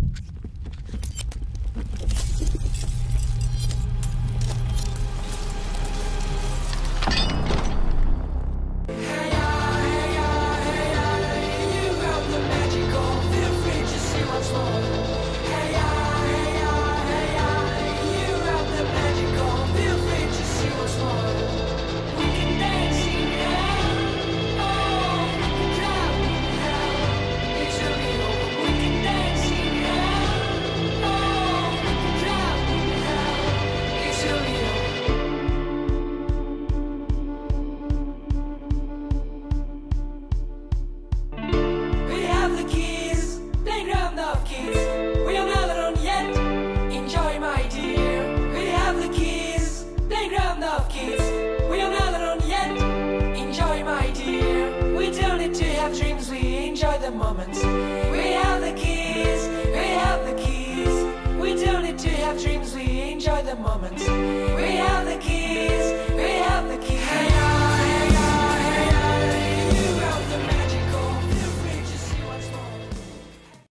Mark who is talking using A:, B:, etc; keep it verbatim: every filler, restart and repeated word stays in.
A: Moments. We have the keys, we have the keys. We don't need to have dreams, we enjoy the moments. We have the keys.